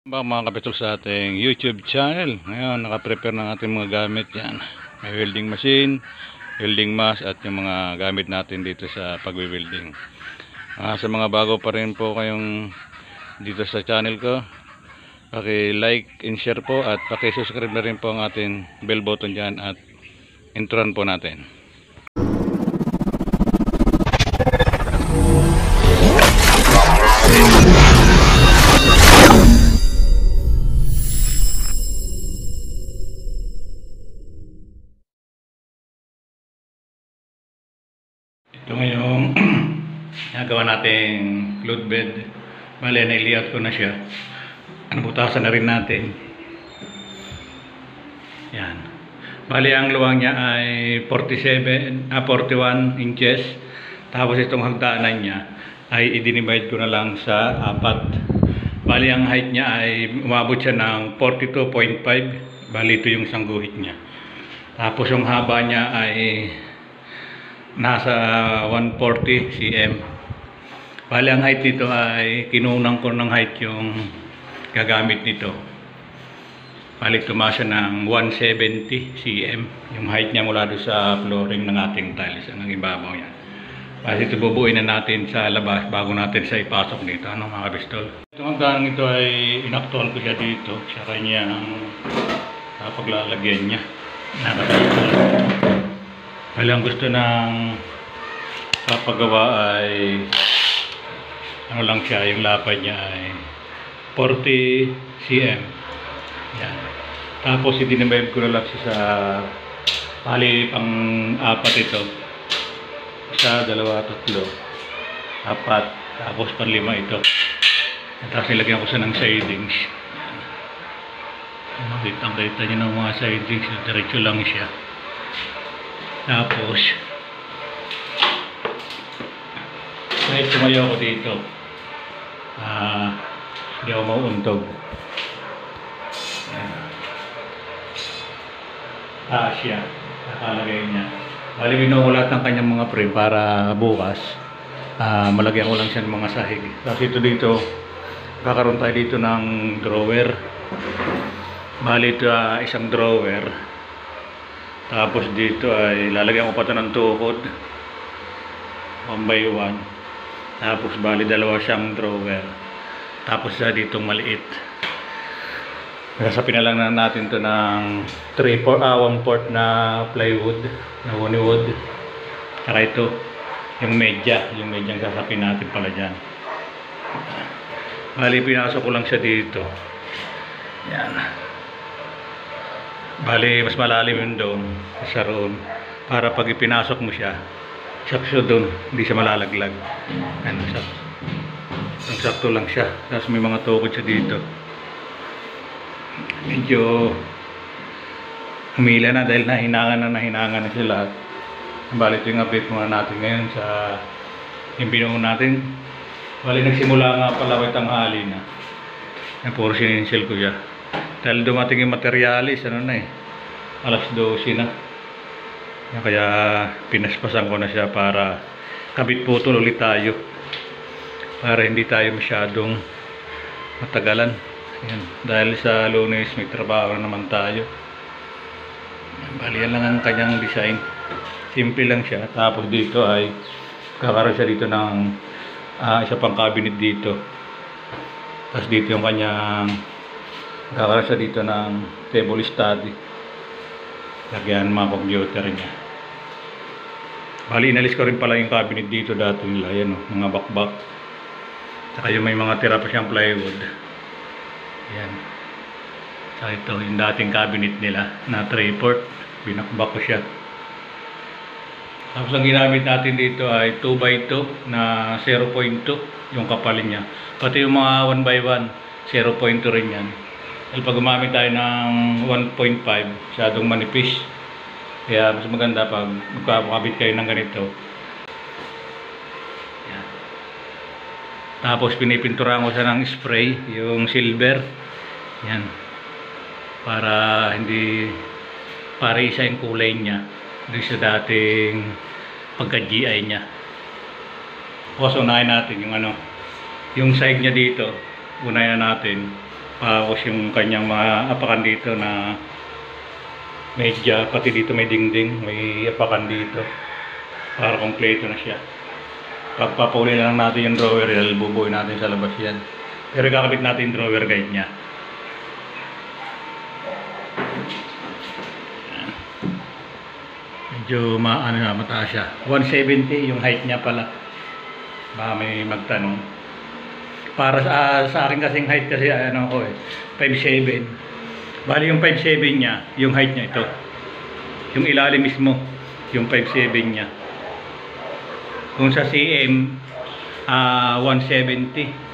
Mga kapitol sa ating YouTube channel. Ngayon, nakaprepare ng ating mga gamit yan. May welding machine, welding mask, at yung mga gamit natin dito sa pagwi-welding. Sa mga bago pa rin po kayong dito sa channel ko, paki-like and share po at paki-subscribe na rin po ang ating bell button dyan at introan po natin. Ito ngayong nagawa nating load bed. Bale, na-layout ko na siya. Butasan na rin natin. Yan. Bale, ang luwang niya ay 41 inches. Tapos itong hagdanan niya ay i-divide ko na lang sa 4. Bale, ang height niya ay umabot siya ng 42.5. Bale, ito yung isang guhit niya. Tapos yung haba niya ay nasa 140 cm. Bali, ang height nito ay kinunang ko ng height yung gagamit nito. Bali, tumaas siya ng 170 cm yung height niya mula doon sa flooring ng ating tiles, ang ibabaw yan. Bali, ito bubuin na natin sa labas bago natin siya ipasok dito, ano mga kabistol. Itong hanggang ito ay inaktual ko siya dito sa kanyang paglalagyan niya. Bali, ang gusto ng papagawa ay ano lang siya, yung lapad niya ay 40 cm. Yan. Tapos i-divide ko na lang siya sa bali pang 4 ito. 1, 2, 3, 4. Tapos pang 5 ito. Tapos nilagyan ko siya ng sidings. Makita nyo ng mga sidings. Diretso lang siya. Tapos kahit tumayo ako dito, hindi ako mauuntog. Taas siya, nakalagay niya. Bali, binuo ko lahat ng kanyang mga frame para bukas malagyan ko lang siya ng mga sahig. Tapos ito dito, kakaroon tayo dito ng drawer. Bali, ito isang drawer. Tapos dito ay lalagyan ko pa ito ng tuhod 1 by 1. Tapos bali, dalawa siyang drawer. Tapos ditong maliit. Nasapin na lang na natin ito ng 1/4 na plywood, na wood. Saka ito, yung medya ang sasapin natin pala dyan. Bali, pinasok ko lang siya dito. Yan. Bali, mas malalim yun doon sa roon para pag ipinasok mo siya, sakto doon, hindi siya malalaglag. Ano, sakto lang siya. Tapos may mga tukod siya dito. Medyo humila na dahil nahinangan na siya lahat. Bali, ito yung update muna natin ngayon sa yung binuo natin. Bali, nagsimula nga pala may tanghali na. Yan, puro sininsil ko siya. Dahil dumating yung materialis, ano na alas 12 na. Kaya pinaspasan ko na siya para kabit putol ulit tayo. Para hindi tayo masyadong matagalan. Yan. Dahil sa Lunes may trabaho naman tayo. Bali, yan lang ang kanyang design. Simple lang siya. Tapos dito ay kakaroon siya dito ng isa pang cabinet dito. Tapos dito yung kanyang kakaroon siya dito ng table study. Lagyan mga computer niya. Bali, inalis ko rin pala yung cabinet dito dati nila. Yan, mga bakbak. Saka yung may mga tira pa siyang plywood. Yan. Saka ito yung dating cabinet nila na 3/4. Binakbak ko siya. Tapos ang ginamit natin dito ay 2 by 2 na 0.2 yung kapalin niya. Pati yung mga 1 by 1 0.2 rin yan. Dahil pag gumamit tayo ng 1.5, masyadong manipis. Kaya mas maganda pag magkakabit kayo ng ganito. Yan. Tapos pinipinturahan ko siya ng spray, yung silver. Yan. Para hindi isa yung kulay niya. Doon sa dating pagka-GI niya. Tapos unahin natin yung yung side niya dito. Unahin na natin. Tapos yung kanyang mga apakan dito na medya, pati dito may dingding, may apakan dito. Para kompleto na siya. Pagpapuli lang natin yung drawer, bubuoy natin sa labas yan. Pero kakabit natin yung drawer guide niya. Medyo mataas siya. 170 yung height niya pala. Baka may magtanong. Para sa akin kasing height kasi 5'7". Bali yung 5'7 niya, yung height niya ito. Yung ilalim mismo, yung 5'7 niya. Kung sa CM, 170.